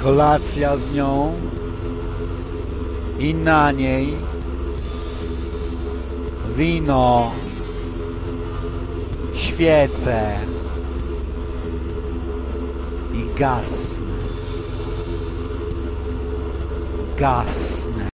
kolacja z nią i na niej wino, świece i gasnę.